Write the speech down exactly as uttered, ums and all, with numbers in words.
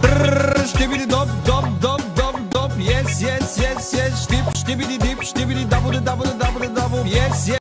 Stibidi dop, dop, dop, dop, dop. Yes, yes, yes, yes. Stip, stibidi dip, stibidi double, double, double, double. Yes, yes.